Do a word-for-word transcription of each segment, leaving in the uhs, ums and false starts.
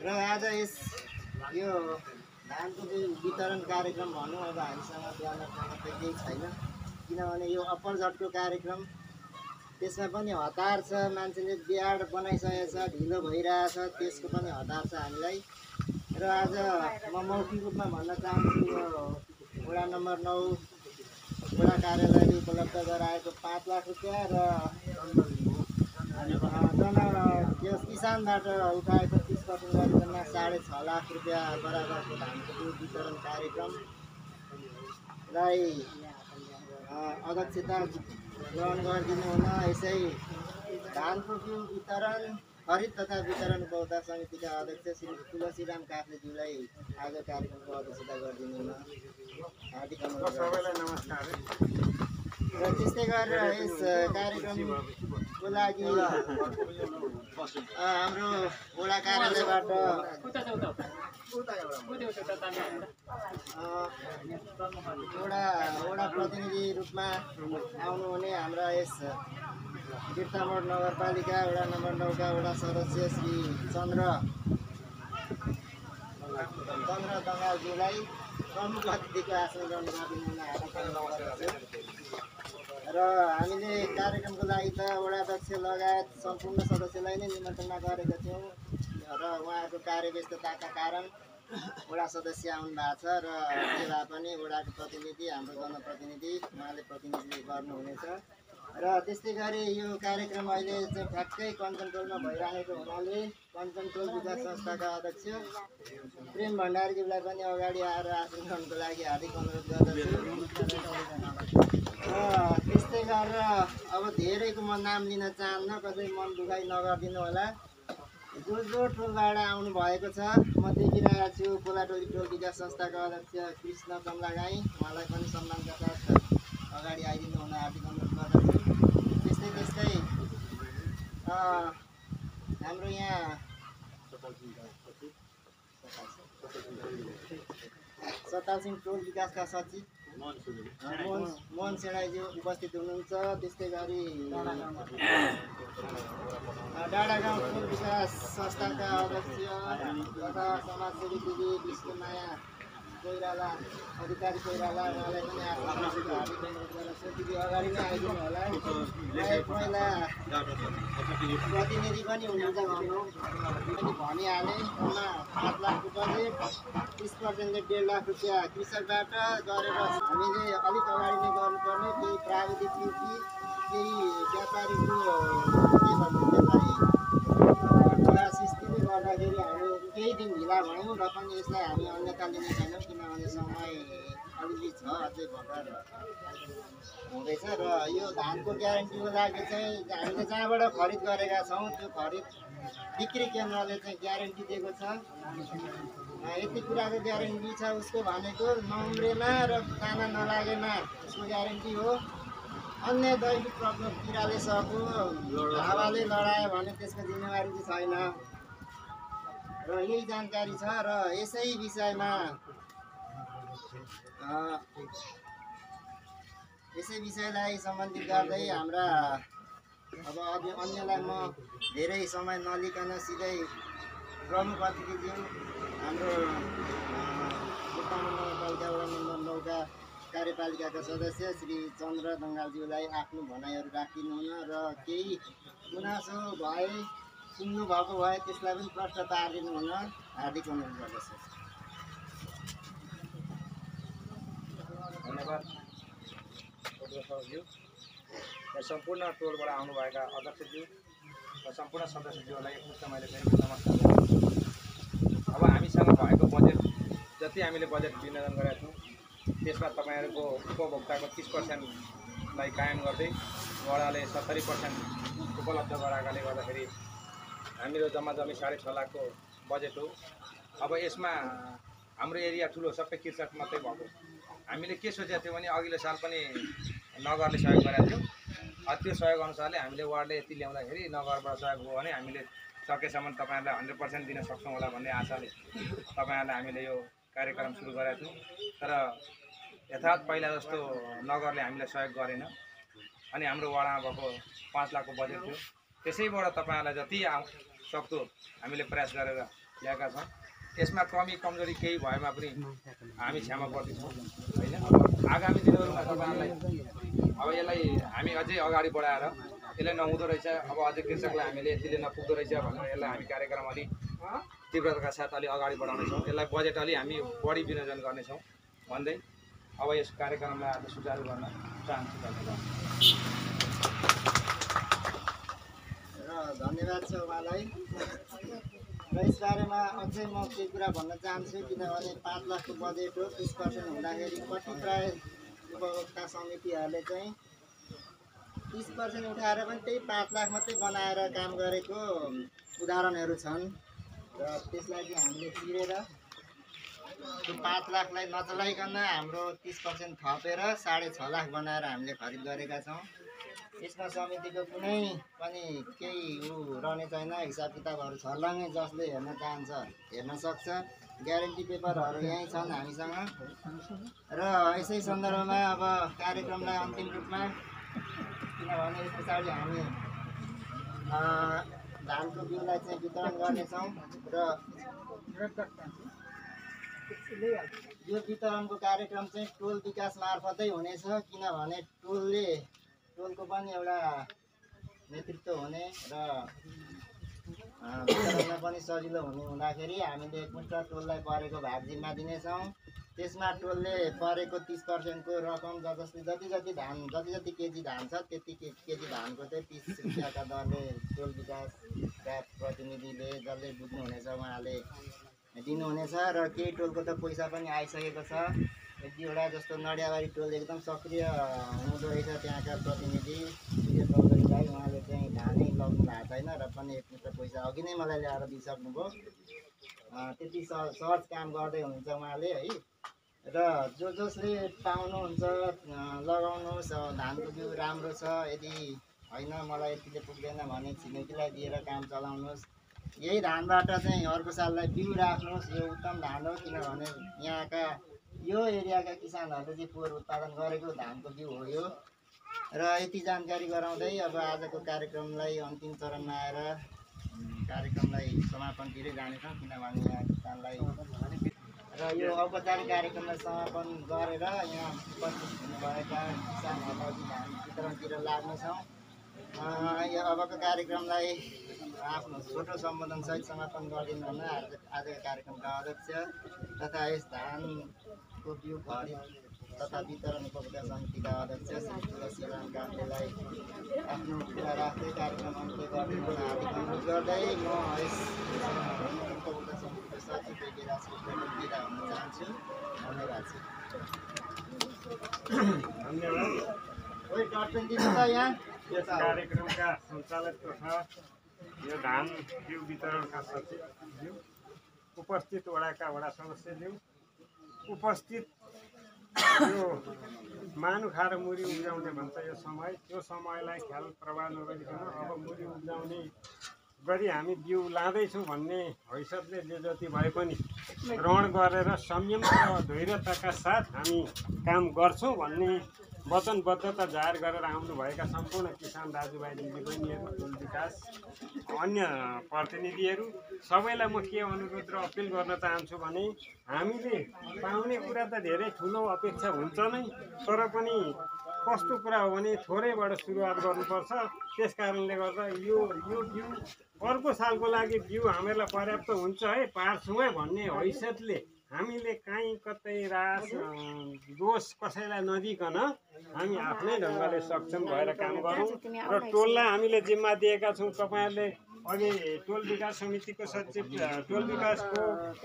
र आज यस यो धानको वितरण कार्यक्रम भनौँ अब हामीसँग गर्न त केही छैन, किनभने यो अप्परझटको कार्यक्रम, त्यसमा पनि हतार छ, मान्छेले बिहाड बनाइसकेको छ, ढिलो भइरहेछ, त्यसको पनि हतार छ हामीलाई। र आज म मौखिक रूपमा भन्न चाहन्छु, यो वडा नम्बर नौ वडा कार्यालयले उपलब्ध गराएको पाँच लाख रुपियाँ र जन त्यो किसानबाट उठाएको तिस पर्सेन्ट गरिकन साढे छ लाख रुपियाँ बराबरको धानको बिउ वितरण कार्यक्रमलाई अध्यक्षता ग्रहण गरिदिनु हुन, यसै धानको बिउ वितरण खरिद तथा वितरण उपभोक्ता समितिका अध्यक्ष श्री तुलसीराम काफ्लेज्यूलाई आज कार्यक्रमको अध्यक्षता गरिदिनु हुन हार्दिक अनुरोध गर्दछु। सबैलाई नमस्कार। र त्यस्तै गरेर यस कार्यक्रमको लागि हाम्रो वडा कार्यालयबाट वडा वडा प्रतिनिधि रूपमा आउनुहुने हाम्रा यस बिर्तामोड नगरपालिका वडा नम्बर नौका वडा सदस्य श्री चन्द्र चन्द्र दङ्गालज्यूलाई प्रमुख अतिथिको आसन ग्रहण गरिदिनु हुन हार्दिक अनुरोध गर्दछु। र हामीले कार्यक्रमको लागि त वडाध्यक्ष लगायत सम्पूर्ण सदस्यलाई नै निमन्त्रणा गरेका थियौँ र उहाँहरूको कार्यव्यस्तताका कारण वडा सदस्य आउनु भएको छ र के भए पनि वडाको प्रतिनिधि, हाम्रो जनप्रतिनिधि उहाँले प्रतिनिधि गर्नुहुनेछ। र त्यस्तै गरी यो कार्यक्रम अहिले चाहिँ ठ्याक्कै कञ्चनटोलमा भइरहेको हुनाले कञ्चनटोल विकास संस्थाका अध्यक्ष प्रेम भण्डारीज्यूलाई पनि अगाडि आएर आसन ग्रहणको लागि हार्दिक अनुरोध गर्दछु। र त्यस्तै गरेर अब धेरैको म नाम लिन चाहन्न, कसै मन दुखाइ नगरिदिनु होला। जो जो टोलबाट आउनु भएको छ म देखिरहेको छु, कोलाटोली टोल विकास संस्थाका अध्यक्ष कृष्ण कमलागाई, उहाँलाई पनि सम्मानका साथ अगाडि आइदिनु हुन हार्दिक अनुरोध गर्दछु। त्यस्तै त्यस्तै हाम्रो यहाँ सतालसिंह टोल विकासका सचिव मोहन मोहन सेडाईज्यू उपस्थित हुनुहुन्छ। त्यस्तै गरी डाँडागाउँ टोल विकास संस्थाका अध्यक्ष तथा समाजसेवी दिदी विष्णुमाया कोइराला, अधिकारी कोइराला, उहाँलाई पनि आफ्नो हार्दिक अनुरोध गर्दछु। दिदी अगाडि नै आइदिनु होला। पहिला प्रतिनिधि पनि हुनुहुन्छ भनौँ, पनि भनिहालेँ। उहाँ पाँच लाखको बजेट, तिस पर्सेन्टले डेढ लाख रुपियाँ कृषकबाट गरेर हामीले अलिक अगाडि नै गर्नुपर्ने, केही प्राविधिक त्रुटि, केही व्यापारीको के भन्नु त्यसलाई सिस्थितिले गर्दाखेरि हामी केही दिन ढिला भयौँ र पनि यसलाई हामी अन्यथा लिने छैनौँ, किनभने समय अलिअलि छ, अझै भर्खर हुँदैछ। र यो धानको ग्यारेन्टीको लागि चाहिँ हामीले जहाँबाट खरिद गरेका छौँ त्यो खरिद बिक्री केन्द्रले चाहिँ ग्यारेन्टी दिएको छ। यति कुराको ग्यारेन्टी छ उसको भनेको नउम्रेमा र दाना नलागेमा उसको ग्यारेन्टी हो। अन्य दैविक प्रकोप किराले सको हावाले लडायो भने त्यसको जिम्मेवारी चाहिँ छैन र यही जानकारी छ। र यसै विषयमा यसै विषयलाई सम्बन्धित गर्दै हाम्रा अब अघि अन्यलाई म धेरै समय नलिकन सिधै प्रमुख अतिथिज्यू हाम्रो बिर्तामोड नगरपालिका वडा नम्बर नौका कार्यपालिकाका सदस्य श्री चन्द्र दङ्गालज्यूलाई आफ्नो भनाइहरू राखिदिनु हुन र केही गुनासो भए सुन्नु भएको भए त्यसलाई पनि प्रश्न पारिदिनु हुन हार्दिक अनुरोध गर्दछु। धन्यवाद ज्यू र सम्पूर्ण टोलबाट आउनुभएका अध्यक्षज्यू र सम्पूर्ण सदस्यज्यूहरूलाई एकमुष्ट मैले फेरि नमस्कार गर्छु। अब हामीसँग भएको बजेट जति हामीले बजेट विनियोजन गरेका छौँ त्यसमा तपाईँहरूको उपभोक्ताको तिस पर्सेन्टलाई कायम गर्दै वडाले सत्तरी पर्सेन्ट उपलब्ध गराएकाले गर्दाखेरि हामीहरू जम्मा जम्मी साढे छ लाखको बजेट हो। अब यसमा हाम्रो एरिया ठुलो सबै कृषक मात्रै भएको, हामीले के सोचेको थियौँ भने अघिल्लो साल पनि नगरले सहयोग गरेका थियौँ। त्यो सहयोग अनुसारले हामीले वार्डले यति ल्याउँदाखेरि नगरबाट सहयोग भयो भने हामीले सकेसम्म तपाईँहरूलाई हन्ड्रेड पर्सेन्ट दिन सक्छौँ होला भन्ने आशाले तपाईँहरूलाई हामीले यो कार्यक्रम सुरु गरेका थियौँ। तर यथार्थ पहिला जस्तो नगरले हामीलाई सहयोग गरेन अनि हाम्रो वाडामा भएको पाँच लाखको बजेट थियो, त्यसैबाट तपाईँहरूलाई जति सक्दो हामीले प्रयास गरेर ल्याएका छौँ। यसमा कमी कमजोरी केही भएमा पनि हामी क्षमा गर्दैछौँ होइन। अब आगामी दिनहरूमा तपाईँहरूलाई अब यसलाई हामी अझै अगाडि बढाएर यसलाई नहुँदो रहेछ, अब अझै कृषकलाई हामीले यतिले नपुग्दो रहेछ भनेर यसलाई हामी कार्यक्रम अलिक तीव्रताका साथ अलिक अगाडि बढाउनेछौँ। यसलाई बजेट अलि हामी बढी विनियोजन गर्नेछौँ भन्दै अब यस कार्यक्रमलाई आज सुचारू गर्न चाहन्छु। धन्यवाद र धन्यवाद छ उहाँलाई। र यसबारेमा अझै म केही कुरा भन्न चाहन्छु, किनभने पाँच लाखको बजेट हो। तिस पर्सेन्ट हुँदाखेरि कतिपय उपभोक्ता समितिहरूले चाहिँ तिस पर्सेन्ट उठाएर पनि त्यही पाँच लाख मात्रै बनाएर काम गरेको उदाहरणहरू छन्। र त्यसलाई चाहिँ हामीले तिरेर त्यो पाँच लाखलाई नचलाइकन हाम्रो तिस पर्सेन्ट थपेर साढे छ लाख बनाएर हामीले खरिद गरेका छौँ। यसमा समितिको कुनै पनि केही ऊ रहने छैन। हिसाब किताबहरू छर्लङ्गै जसले हेर्न चाहन्छ हेर्न सक्छ। ग्यारेन्टी पेपरहरू यहीँ छन् हामीसँग। र यसै सन्दर्भमा अब कार्यक्रमलाई अन्तिम रूपमा, किनभने यस पछाडि हामी धानको बिउलाई चाहिँ वितरण गर्नेछौँ र यो वितरणको कार्यक्रम चाहिँ टोल विकास मार्फतै हुनेछ, किनभने टोलले टोलको पनि एउटा नेतृत्व हुने र वितरणमा पनि सजिलो हुने हुँदाखेरि हामीले एकमुष्ट टोललाई परेको भाग जिम्मा दिनेछौँ। त्यसमा टोलले परेको तिस पर्सेन्टको रकम ज जसले जति जति धान जति जति केजी धान छ त्यति के केजी धानको चाहिँ तिस रुपियाँका दरले टोल विकासका प्रतिनिधिले जसले बुझ्नुहुनेछ उहाँले दिनुहुनेछ। र केही टोलको त पैसा पनि आइसकेको छ। एक दुईवटा जस्तो नडियाबारी टोल एकदम सक्रिय हुनुहुँदो रहेछ त्यहाँका प्रतिनिधि विजय चौधरीलाई। उहाँले चाहिँ धानै लगाउनु भएको छैन र पनि एकमुष्ट पैसा अघि नै मलाई ल्याएर दिइसक्नुभयो। त्यति सहज काम गर्दै हुनुहुन्छ उहाँले है। र जो जसले पाउनुहुन्छ लगाउनुहोस्। धानको बिउ राम्रो छ, यदि होइन मलाई यतिले पुग्दैन भने छिमेकीलाई दिएर काम चलाउनुहोस्। यही धानबाट चाहिँ अर्को साललाई बिउ राख्नुहोस्। यो उत्तम धान हो, किनभने यहाँका यो एरियाका किसानहरूले चाहिँ पोहोर उत्पादन गरेको धानको बिउ हो यो। र यति जानकारी गराउँदै अब आजको कार्यक्रमलाई अन्तिम चरणमा आएर कार्यक्रमलाई समापनतिरै जानेछौँ, किनभने यहाँ किसानलाई र यो औपचारिक कार्यक्रमलाई समापन गरेर यहाँ उपस्थित हुनुभएका किसानहरूलाई धान वितरणतिर लाग्नेछौँ। यो अबको कार्यक्रमलाई आफ्नो छोटो सम्बोधनसहित समापन गरिदिनु हुन आज आजको कार्यक्रमका अध्यक्ष तथा यस धानको बिउ खरिद तथा वितरण उपभोक्ता समितिका अध्यक्ष श्री तुलसीराम काफ्लेलाई आफ्नो कुरा राख्दै कार्यक्रम अन्त्य गरिदिनु हुन हार्दिक अनुरोध गर्दै म यस उपभोक्ता समितिको सचिव विराज श्रेष्ठको बिदा हुन चाहन्छु। धन्यवाद। धन्यवाद। कोही टर्पेन दिनु त यहाँ यस कार्यक्रमका सञ्चालक तथा यो धान बिउ वितरणका सचिवज्यू, उपस्थित वडाका वडा सदस्यज्यू, उपस्थित यो मानुखा र मुरी उब्जाउने भन्छ यो समय, त्यो समयलाई ख्याल प्रवाह नगरिकन अब मुरी उब्जाउने गरी हामी बिउ लाँदैछौँ भन्ने हैसियतले जे जति भए पनि ग्रहण गरेर संयम र धैर्यताका साथ हामी काम गर्छौँ भन्ने वचनबद्धता जाहेर गरेर आउनुभएका सम्पूर्ण किसान दाजुभाइ दिदीबहिनीहरू, टोल विकास, अन्य प्रतिनिधिहरू सबैलाई म के अनुरोध र अपिल गर्न चाहन्छु भने हामीले पाउने कुरा त धेरै ठुलो अपेक्षा हुन्छ नै, तर पनि कस्तो कुरा हो भने थोरैबाट सुरुवात गर्नुपर्छ। त्यस कारणले गर्दा यो यो बिउ अर्को सालको लागि बिउ हामीलाई पर्याप्त हुन्छ है पार्छौँ भन्ने हैसियतले हामीले काहीँ कतै रास दोष कसैलाई नदिकन हामी आफ्नै ढङ्गले सक्षम भएर काम गरौँ र टोललाई हामीले जिम्मा दिएका छौँ। तपाईँहरूले अघि टोल विकास समितिको सचिव टोल विकासको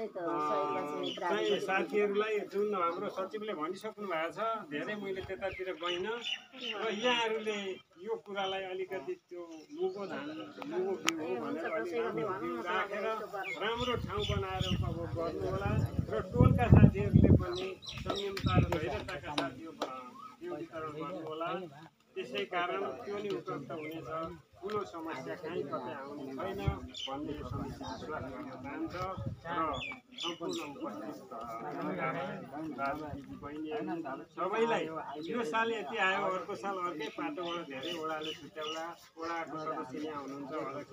चाहिँ साथीहरूलाई जुन हाम्रो सचिवले भनिसक्नु भएको छ, धेरै मैले त्यतातिर गइनँ र यहाँहरूले यो कुरालाई अलिकति त्यो मुगो धान मुगो बिउ हो भनेर अलिक राम्रो बिउ राखेर राम्रो ठाउँ बनाएर उपभोग गर्नु होला र टोलका साथीहरूले पनि संयमता र धैर्यताका साथ यो बिउ वितरण गर्नु होला। त्यसै कारण त्यो नि उपयुक्त हुनेछ। ठुलो समस्या कहीँ कतै आउने छैन भन्ने यो समिति विश्वास गर्न चाहन्छ र सम्पूर्ण उपस्थित राजनीतिक बहिनी सबैलाई यो साल यति आयो अर्को साल अर्कै पाटोबाट धेरै ओडाले छुट्याउला ओडाको सदस्य यहाँ हुनुहुन्छ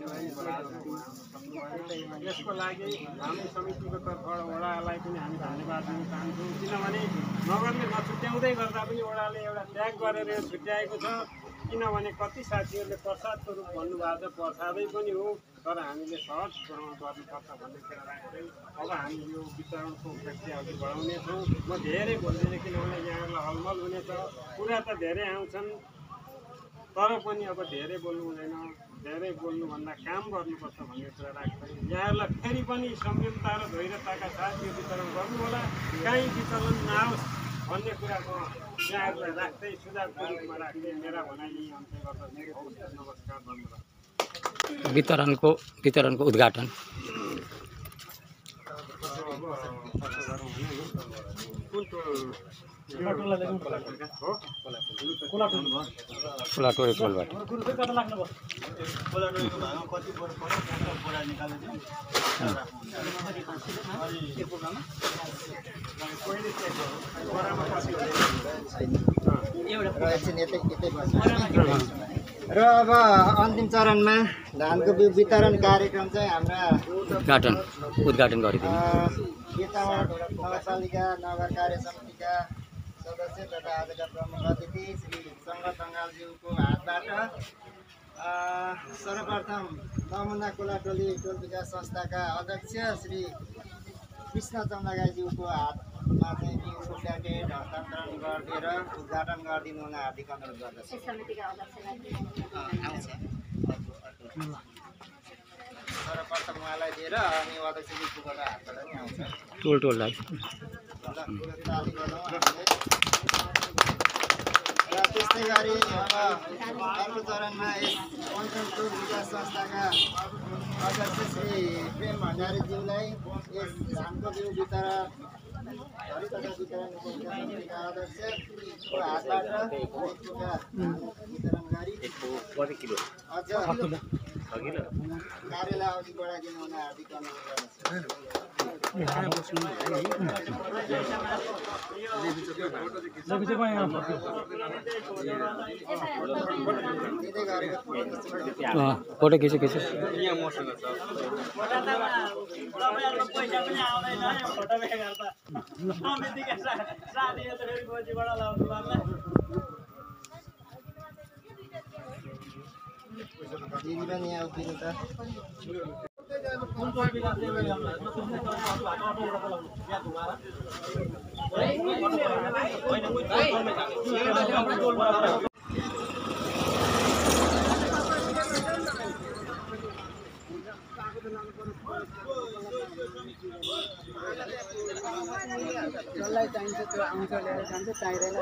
यसको लागि हामी समितिको तर्फबाट ओडालाई पनि हामी धन्यवाद दिन चाहन्छौँ किनभने नगरले नछुट्याउँदै गर्दा पनि ओडाले एउटा त्याग गरेर यो छुट्याएको छ किनभने कति साथीहरूले प्रसादको रूप भन्नुभएको छ प्रसादै पनि हो तर हामीले सहज ग्रहण गर्नुपर्छ भन्ने कुरा राख्दै अब हामी यो वितरणको प्रक्रिया अघि बढाउनेछौँ म धेरै बोल्दिनँ किनभने यहाँहरूलाई हलमल हुनेछ कुरा त धेरै आउँछन् तर पनि अब धेरै बोल्नु हुँदैन धेरै बोल्नुभन्दा काम गर्नुपर्छ भन्ने कुरा राख्दै यहाँहरूलाई फेरि पनि संयमता र धैर्यताका साथ यो वितरण गर्नु होला काहीँ विचलन नआओस् भन्ने कुराको यहाँहरूलाई राख्दै सुझावको रूपमा राख्दै मेरा भनाइ यही अन्त्य गर्दछु नमस्कार धन्यवाद वितरणको वितरणको उद्घाटन कोलाटोरे कोलबाट र अब अन्तिम चरणमा धानको बिउ वितरण कार्यक्रम चाहिँ हाम्रा उद्घाटन उद्घाटन गरिदिनु बिर्तामोड नगरपालिका नगर कार्य समितिका सदस्य तथा आजका प्रमुख अतिथि श्री शङ्कर टङ्गालज्यूको हातबाट सर्वप्रथम नमुना कोलाटोली टोल विकास संस्थाका अध्यक्ष श्री कृष्ण चन्द्रगाईज्यूको हातमा चाहिँ बिउको प्याकेट हस्तान्तरण गरिदिएर उद्घाटन गरिदिनु हुन हार्दिक अनुरोध गर्दछु सर्वप्रथम उहाँलाई दिएर अनि अध्यक्षज्यूकोबाट हातबाट पनि आउँछ टोल टोललाई र त्यस्तै गरी अब अर्को चरणमा यस पञ्चम टोल विकास संस्थाका अध्यक्ष श्री प्रेम भण्डारीज्यूलाई यस धानको बिउ वितरण तथा वितरण समितिका अध्यक्षको हातबाट वितरण गरी अझ कार्यलाई अघि बढाइदिनु हुन हार्दिक अनुरोध गर्दछु फोटो खिच्यो खिच्यो दिदी पनि यहाँ उभिनु त जसलाई चाहिन्छ त्यो आउँछ लिएर जान्छ चाहिँदैन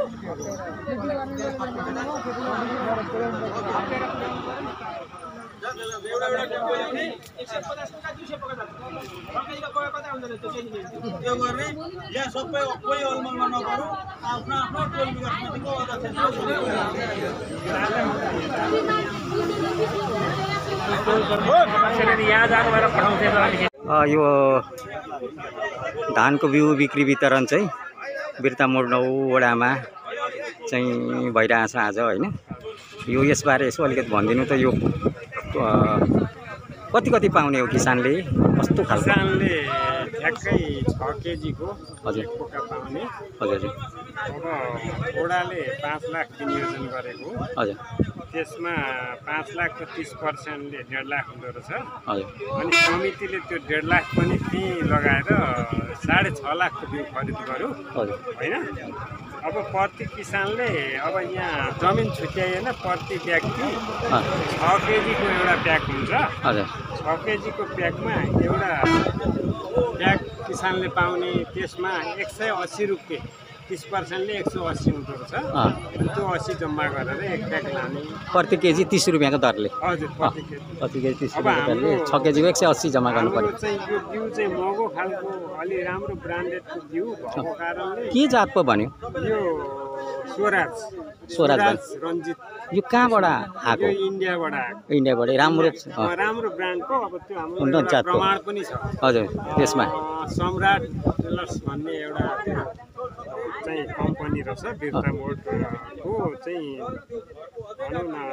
त्यो गर्ने यहाँ सबै कोही अलमलमा नगरौँ आफ्नो आफ्नो टोल विकास समितिको यो धानको बिउ बिक्री वितरण चाहिँ बिर्तामोड नौ वडामा चाहिँ भइरहेछ आज होइन यो यसबारे यसो अलिकति भनिदिनु त यो कति कति पाउने हो किसानले कस्तो खालको किसानले ठ्याक्कै छ केजीको हजुर पोका पाउने हजुर अब ओडाले पाँच लाख विनियोजन गरेको हजुर त्यसमा पाँच लाखको तिस पर्सेन्टले डेढ लाख हुँदो रहेछ हजुर अनि समितिले त्यो डेढ लाख पनि फी लगाएर साढे छ लाखको बिउ खरिद गर्यो हजुर होइन अब प्रति किसानले अब यहाँ जमिन छुट्याइएन प्रति व्यक्ति छ केजीको एउटा प्याक हुन्छ हजुर छ केजीको प्याकमा एउटा प्याक किसानले पाउने त्यसमा एक सय अस्सी रुपियाँ तिस पर्सेन्टले एक सय अस्सी हुँदो रहेछ अनि त्यो अस्सी जम्मा गरेर एक प्याक लाने प्रति केजी तिस रुपियाँको दरले हजुर प्रति केजी प्रति केजी तिस अब रुपियाँको दरले हाम्रो- छ केजीको एक सय अस्सी जम्मा गर्नु हाम्रो पर्यो चाहिँ यो बिउ चाहिँ महँगो खालको अलि राम्रो ब्रान्डेडको बिउ भएको कारणले के जात पो भन्यो यो स्वराज स्वराज रञ्जित यो कहाँबाट आएको? यो इन्डियाबाट आएको। इन्डियाबाट राम्रो छ। अँ, राम्रो ब्रान्डको। अब त्यो हाम्रो उन्नत एउटा जातको। प्रमाण पनि छ। हजुर त्यसमा अँ, सम्राट टेलर्स भन्ने एउटा त्यो चाहिँ कम्पनी रहेछ बिर्ता मोडको चाहिँ भनौँ न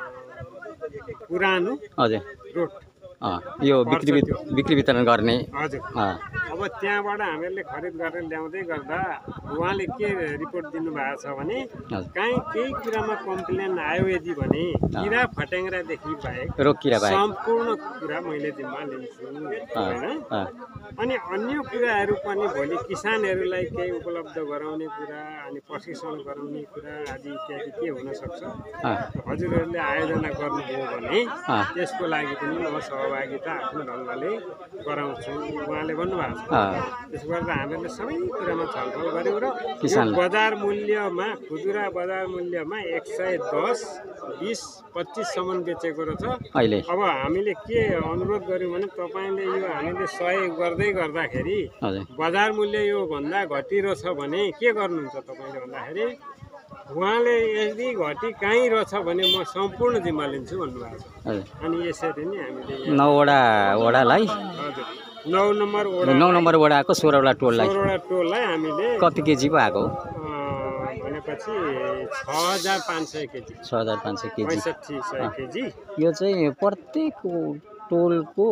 पुरानो हजुर रोड। अँ यो बिक्री वित- बिक्री वितरण गर्ने हजुर। अँ अब त्यहाँबाट हामीहरूले खरिद गरेर ल्याउँदै गर्दा उहाँले के रिपोर्ट दिनुभएको छ भने हजुर काहीँ केही कुरामा कम्प्लेन आयो यदि भने किरा फट्याङ्ग्रादेखि बाहेक रोग किरा बाहेक सम्पूर्ण कुरा मैले जिम्मा लिन्छु अँ, होइन। अँ, अनि अन्य कुराहरू पनि भोलि किसानहरूलाई केही उपलब्ध गराउने कुरा अनि प्रशिक्षण गराउने कुरा आदि इत्यादि के हुनसक्छ अँ, हजुरहरूले आयोजना गर्नुभयो भने अँ, त्यसको लागि पनि म सहभागिता आफ्नो ढङ्गले गराउँछु उहाँले भन्नुभएको छ। अँ, त्यसो गर्दा हामीहरूले सबै कुरामा छलफल गऱ्यौँ र यो किसान- बजार मूल्यमा खुजुरा बजार मूल्यमा एक सय दस बिस पच्चिससम्म बेचेको रहेछ। अहिले अब हामीले के अनुरोध गऱ्यौँ भने तपाईँले यो हामीले सहयोग गर्दै गर्दाखेरि हजुर बजार मूल्य यो भन्दा घटिरहेछ भने के गर्नुहुन्छ तपाईँले भन्दाखेरि उहाँले यदि घटी कहीँ रहेछ भने म सम्पूर्ण जिम्मा लिन्छु भन्नुभएको छ। हजुर अनि यसरी नै हामीले यहाँ- नौवटा वडालाई हजुर नौ नम्बर वडा नौ नम्बर वडाको सोह्रवटा टोललाई सोह्रवटा टोललाई हामीले कति केजीको आएको हो? अँ, भनेपछि छ हजार पाँच सय केजी छ हजार पाँच सय केजी पैँसठी सय केजी यो चाहिँ प्रत्येक टोलको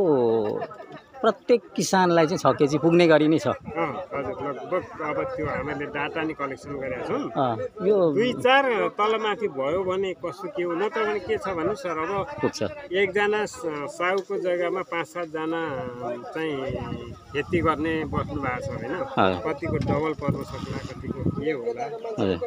प्रत्येक किसानलाई चाहिँ छ केजी पुग्ने गरी नै छ। अँ हजुर लगभग अब त्यो हामीले डाटा नि कलेक्सन गरेका छौँ। अँ, यो दुई चार तलमाथि भयो भने कसो के हो नत्र भने के छ भने सर अब पुग्छ एकजना स- साउको जग्गामा पाँच सातजना चाहिँ खेती गर्ने बस्नु भएको छ होइन। हजुर कतिको डबल पर्न सक्ला कतिको के होला हजुर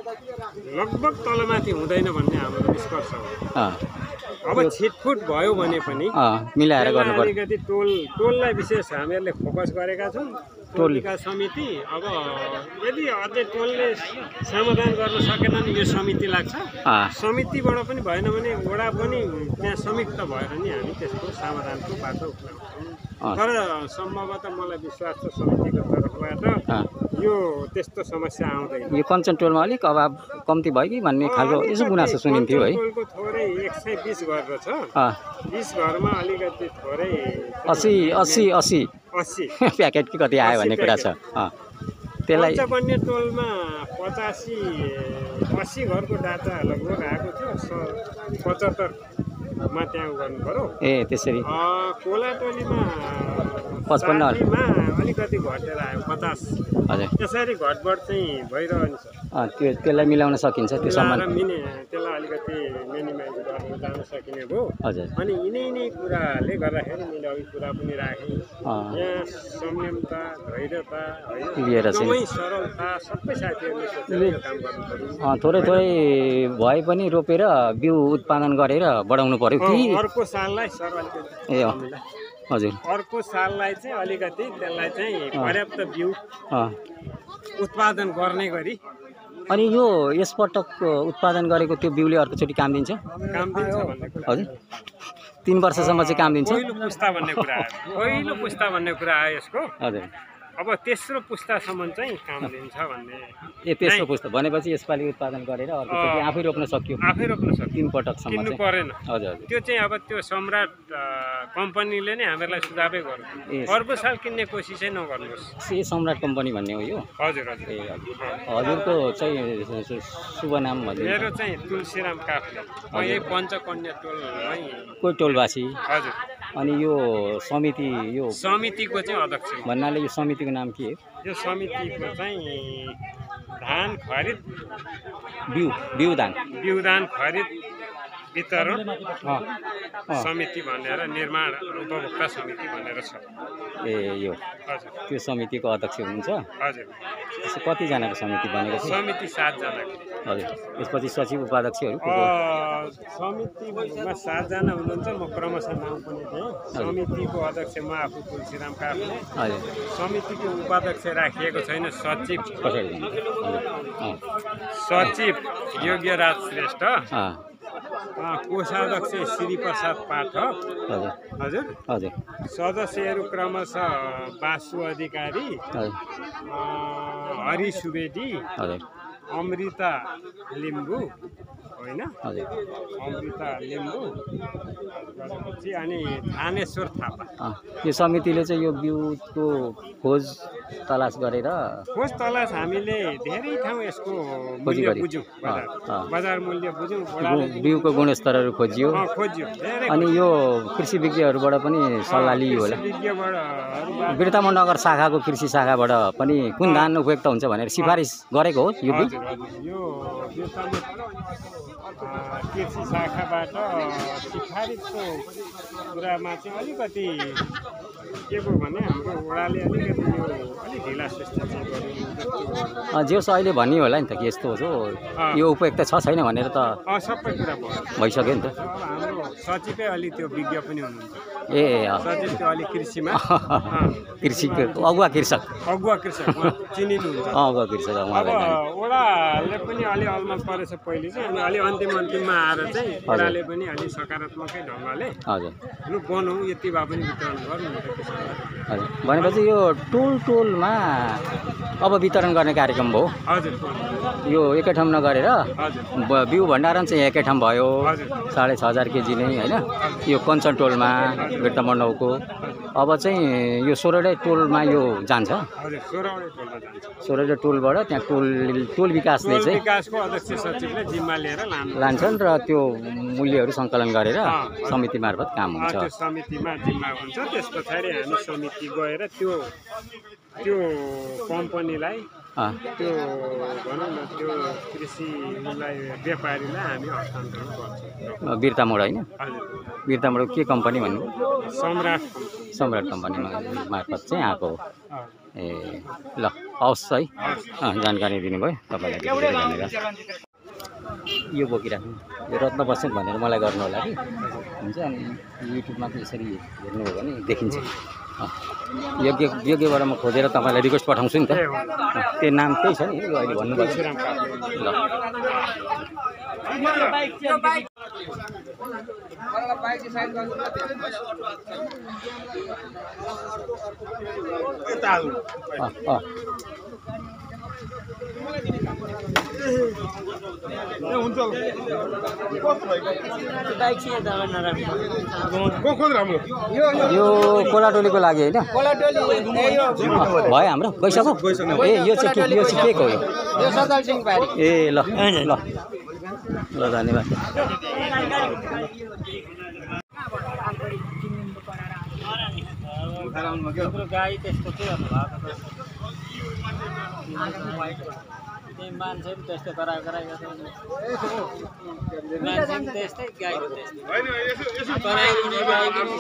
लगभग तलमाथि हुँदैन भन्ने हाम्रो निष्कर्ष हो। अँ, अब छिटफुट भयो भने पनि अँ, मिलाएर त्यसलाई गर्नु पर्यो। अलिकति टोल टोललाई विशेष हामीहरूले फोकस गरेका छौँ। टोल टोल। विकास समिति अब यदि अझै टोलले समाधान गर्न सकेनन् यो समिति लाग्छ। अँ, समितिबाट पनि भएन भने वडा पनि त्यहाँ संयुक्त भएर नि हामी त्यसको समाधानको बाटो उठाउँछौँ। अँ। तर सम्भवतः मलाई विश्वास छ समितिको तर्फबाट अँ, यो त्यस्तो समस्या आउँदैन। यो कञ्चन टोलमा अलिक अभाव कम्ती भयो कि भन्ने खालको यसो गुनासो सुनिन्थ्यो है। टोलको थोरै एक सय बिस गरेर छ। अँ, बिस घरमा अलिकति थोरै अस्सी अस्सी अस्सी अस्सी प्याकेट कि कति आयो भन्ने कुरा छ। अँ, त्यसलाई पञ्चकन्या टोलमा पचासी अस्सी घरको डाटा लगभग आएको थियो स पचहत्तरमा त्यहाँ गर्नु पऱ्यो। ए त्यसरी कोला टोलीमा पचपन्न। साठीमा अलिकति घटेर आयो पचास। हजुर त्यसरी घटबड चाहिँ भइरहन्छ। अँ, त्यो त्यसलाई मिलाउन सकिन्छ त्यो सामान। मिलाएर मिने त्यसलाई अलिकति मिनिमाइज गर्न जान सकिने भयो। हजुर अनि यिनै यिनै कुराले गर्दाखेरि मैले अघि कुरा पनि राखेँ। अँ, यहाँ संयमता धैर्यता होइन लिएर चाहिँ एकदमै सरलता सबै साथीहरूले सोचेर यो काम गर्नु पर्यो। अँ, थोरै थोरै भए पनि रोपेर बिउ उत्पादन गरेर बढाउनु पर्यो कि। अँ, अर्को साललाई सर अलिकति ए अँ, हजुर अर्को साललाई चाहिँ अलिकति त्यसलाई चाहिँ पर्याप्त बिउ अँ, उत्पादन गर्ने गरी अनि यो यसपटक उत्पादन गरेको त्यो बिउले अर्कोचोटि काम दिन्छ? काम दिन्छ भन्ने कुरा हजुर तिन वर्षसम्म चाहिँ काम दिन्छ? पहिलो पुस्ता भन्ने कुरा आयो। पहिलो पुस्ता भन्ने कुरा आयो यसको। हजुर अब तेस्रो पुस्तासम्म चाहिँ काम दिन्छ भन्ने ए तेस्रो पुस्ता भनेपछि यसपालि उत्पादन गरेर अर्कोचोटि आफै रोप्न सक्यो आफै रोप्न सक्छ। तिन पटकसम्म किन्नु चाहिँ। परेन। हजुर हजुर त्यो चाहिँ अब त्यो सम्राट अ, कम्पनीले नै हामीहरूलाई सुझावै गर्नु। ए। अर्को साल किन्ने कोसिसै नगर्नुहोस्। ए सम्राट कम्पनी भन्ने हो यो? हजुर हजुर ए हजुर हजुरको चाहिँ सु- सु- शुभ नाम भन्नु मेरो चाहिँ तुलसीराम काफ्ले म यही पञ्चकन्या टोलमै कोही टोलवासी हजुर अनि यो समिति यो समितिको चाहिँ अध्यक्ष हुँ। भन्नाले यो समितिको नाम के हो? यो समितिको चाहिँ धान खरिद बिउ बिउ दान बिउदान खरिद वितरण अँ अँ समिति भनेर निर्माण उपभोक्ता समिति भनेर छ। ए यो हजुर त्यो समितिको अध्यक्ष हुनुहुन्छ? हजुर त्यसो कतिजनाको समिति बनेको थियो? समिति सातजनाको। हजुर त्यसपछि सचिव उपाध्यक्षहरू को को? अ, समितिमा सातजना हुनुहुन्छ म क्रमशः नाम पनि दिएँ। समितिको अध्यक्ष म आफू तुलसीराम काफ्ले। हजुर समितिको उपाध्यक्ष राखिएको छैन सचिव कसरी भन्नु? हजुर अँ सचिव योग्यराज श्रेष्ठ अँ अ, कोषाध्यक्ष श्रीप्रसाद पाठक हजुर हजुर हजुर सदस्यहरू क्रमशः बासु अधिकारी हजुर अ, हरि सुवेदी हजुर अमृता लिम्बू होइन हजुर अमृता लिम्बू गरेपछि अनि थानेश्वर थापा अँ, यो समितिले चाहिँ यो बिउको खोज तलास गरेर खोज तलास हामीले धेरै ठाउँ यसको मूल्य गऱ्यो। बुझ्यौँ बजार अँ, अँ। बजार मूल्य बुझ्यौँ गु- वडाले बिउको गुणस्तरहरू खोजियो अँ, खोज्यो धेरै अनि यो कृषि विज्ञहरूबाट पनि सल्लाह लिइयो होला विज्ञबाट बिर्ताम नगर शाखाको कृषि शाखाबाट पनि कुन धान उपयुक्त हुन्छ भनेर सिफारिस गरेको हो यो बिउ हजुर हजुर यो बिर्तामोड कृषि शाखाबाट सिफारिसको कुरामा चाहिँ अलिकति के भयो भने हाम्रो वडाले अलिकति यो अलिक ढिला सिस्टम चाहिँ गर्यो जस्तो अँ, जेस अहिले भनियो होला नि त कि यस्तो हो यो उपयुक्त छ छैन भनेर त अँ, सबै कुरा भयो भइसक्यो नि त अब हाम्रो सचिवै अलिक त्यो विज्ञ पनि हुनुहुन्छ ए अँ। सचिव त्यो अलिक कृषिमा अँ, कृषिको अगुवा कृषक अगुवा कृषक उहाँ चिनिनुहुन्छ अँ, अगुवा कृषक अब उहाँलाई जाने। वडाले पनि अलि अलमल परेछ पहिले चाहिँ अनि अलि अन्तिम अन्तिममा आएर चाहिँ वडाले पनि अलि सकारात्मकै ढङ्गले हजुर लु बनाऊ यति भए पनि वितरण गर्नु नि त किसानलाई हजुर भनेपछि यो टोल टोलमा अब वितरण गर्ने कार्यक्रम भयो हजुर यो एकै ठाउँ नगरेर हजुर ब- बिउ भण्डारण चाहिँ एकै ठाउँ भयो हजुर साढे छ हजार केजी नै होइन यो कञ्चन टोलमा बिर्ता मण्डपको अब चाहिँ यो सोह्रवटै टोलमा यो जान्छ हजुर सोह्रवटै टोलमा जान्छ सोह्रवटै टोलबाट त्यहाँ टोल टोल विकासले टोल चाहिँ विकासको अध्यक्ष सचिवले जिम्मा लिएर लानु लान्छन् र त्यो मूल्यहरू सङ्कलन गरेर समिति मार्फत काम अँ, हुन्छ त्यो समितिमा जिम्मा हुन्छ त्यस पछाडि हामी समिति गएर त्यो त्यो कम्पनीलाई अँ, त्यो भनौँ न त्यो कृषिलाई व्यापारीलाई हामी हस्तान्तरण गर्छौँ बिर्ता मोड होइन हजुर बिर्ता मोड के कम्पनी भन्नु सम्राट सम्राट कम्पनीमा मार्फत चाहिँ आएको हो अँ, ए ल हवस् है अँ, जानकारी दिनुभयो तपाईँलाई धेरै धेरै धन्यवाद यो बोकिराख्नु यो रत्न बस्छन् भनेर मलाई गर्नु होला कि हुन्छ अनि युट्युबमा त यसरी हेर्नुभयो भने देखिन्छ अँ, योग्य योग्यबाट म खोजेर तपाईँलाई रिक्वेस्ट पठाउँछु नि त अँ, त्यो नाम त्यही छ नि यो अहिले भन्नुभएको तुलसीराम काफ्ले। ल अँ, अँ। यो कोलाटोलीको लागि होइन अँ, भयो हाम्रो गइसक्यो ए यो चाहिँ के यो चाहिँ के को हो ए ल ल ल धन्यवाद गाई त्यस्तो के गर्नु भएको त्यही मान्छे पनि त्यस्तो गराइ गराइ गर्छ मान्छे पनि त्यस्तै गाई पनि त्यस्तै गराइदिने गाई पनि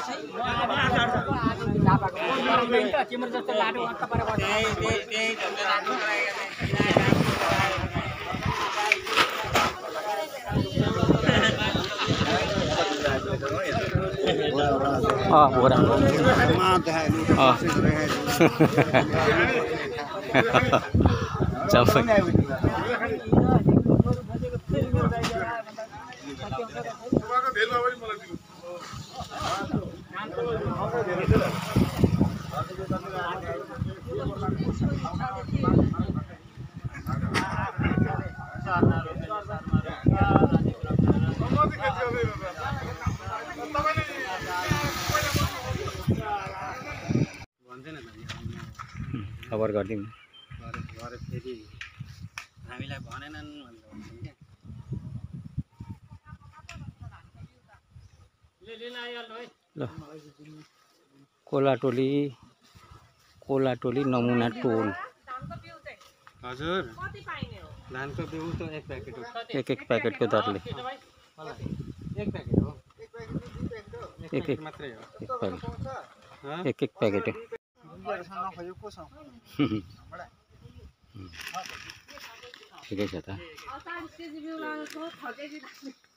तिम्रो जस्तो लाडो त्यही त्यही त्यही ढङ्गले राम्रो अँ बोरा अँ जम्मै खबर गरिदिउँ फेरि हामीलाई भनेनन् भनेर ल कोलाटोली कोलाटोली नमुना टोल हजुर धानको बिउ त एक प्याकेट हो एक एक प्याकेटको दरले एक प्याकेट हो एक एक मात्रै हो एक प्याकेट एक एक प्याकेट ठिकै छ त